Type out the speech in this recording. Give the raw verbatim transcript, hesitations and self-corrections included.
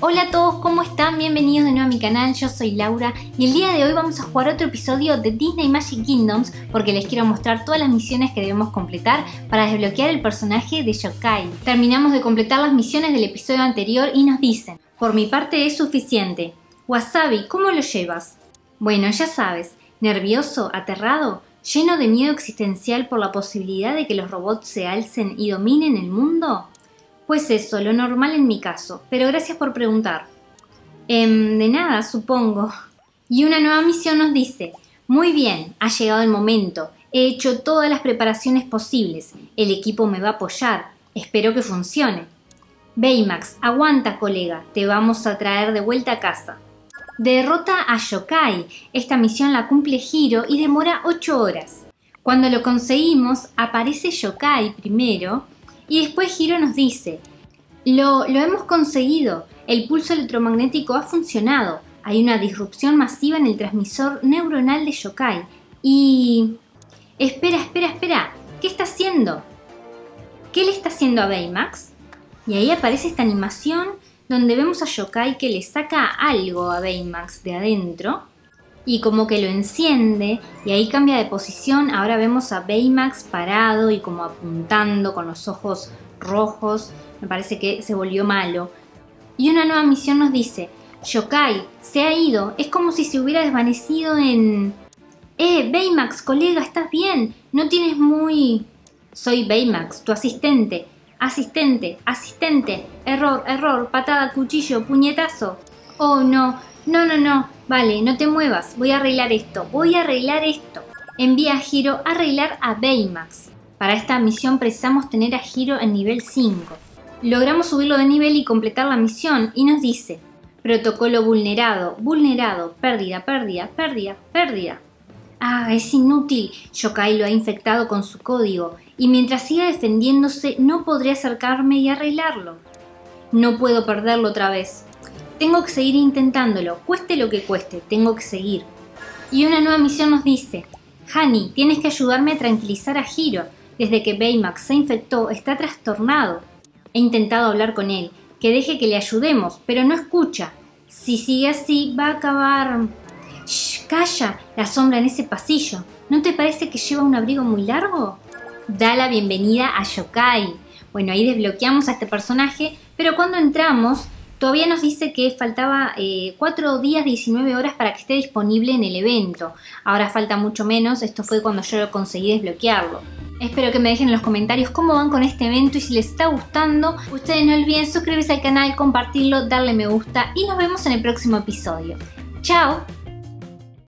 Hola a todos, ¿cómo están? Bienvenidos de nuevo a mi canal, yo soy Laura y el día de hoy vamos a jugar otro episodio de Disney Magic Kingdoms porque les quiero mostrar todas las misiones que debemos completar para desbloquear el personaje de Yokai. Terminamos de completar las misiones del episodio anterior y nos dicen: por mi parte es suficiente. Wasabi, ¿cómo lo llevas? Bueno, ya sabes, nervioso, aterrado, lleno de miedo existencial por la posibilidad de que los robots se alcen y dominen el mundo. Pues eso, lo normal en mi caso, pero gracias por preguntar. Ehm, de nada, supongo. Y una nueva misión nos dice: muy bien, ha llegado el momento, he hecho todas las preparaciones posibles, el equipo me va a apoyar, espero que funcione. Baymax, aguanta colega, te vamos a traer de vuelta a casa. Derrota a Yokai, esta misión la cumple Hiro y demora ocho horas. Cuando lo conseguimos, aparece Yokai primero, y después Hiro nos dice: lo, lo hemos conseguido, el pulso electromagnético ha funcionado, hay una disrupción masiva en el transmisor neuronal de Yokai y... Espera, espera, espera, ¿qué está haciendo? ¿Qué le está haciendo a Baymax? Y ahí aparece esta animación donde vemos a Yokai que le saca algo a Baymax de adentro y como que lo enciende y ahí cambia de posición. Ahora vemos a Baymax parado y como apuntando con los ojos rojos. Me parece que se volvió malo. Y una nueva misión nos dice: Yokai se ha ido, es como si se hubiera desvanecido en... Eh, Baymax, colega, ¿estás bien? No tienes muy... Soy Baymax, tu asistente. Asistente, asistente, error, error, patada, cuchillo, puñetazo. Oh no, no, no, no, vale, no te muevas, voy a arreglar esto, voy a arreglar esto. Envía a Hiro a arreglar a Baymax. Para esta misión precisamos tener a Hiro en nivel cinco. Logramos subirlo de nivel y completar la misión y nos dice: protocolo vulnerado, vulnerado, pérdida, pérdida, pérdida, pérdida. Ah, es inútil, Yokai lo ha infectado con su código y mientras siga defendiéndose no podré acercarme y arreglarlo. No puedo perderlo otra vez. Tengo que seguir intentándolo, cueste lo que cueste, tengo que seguir. Y una nueva misión nos dice: Hani, tienes que ayudarme a tranquilizar a Hiro. Desde que Baymax se infectó está trastornado. He intentado hablar con él, que deje que le ayudemos, pero no escucha. Si sigue así va a acabar... Shh, calla, la sombra en ese pasillo. ¿No te parece que lleva un abrigo muy largo? Da la bienvenida a Yokai. Bueno, ahí desbloqueamos a este personaje, pero cuando entramos todavía nos dice que faltaba eh, cuatro días, diecinueve horas para que esté disponible en el evento. Ahora falta mucho menos, esto fue cuando yo lo conseguí desbloquearlo. Espero que me dejen en los comentarios cómo van con este evento y si les está gustando. Ustedes no olviden suscribirse al canal, compartirlo, darle me gusta y nos vemos en el próximo episodio. ¡Chao!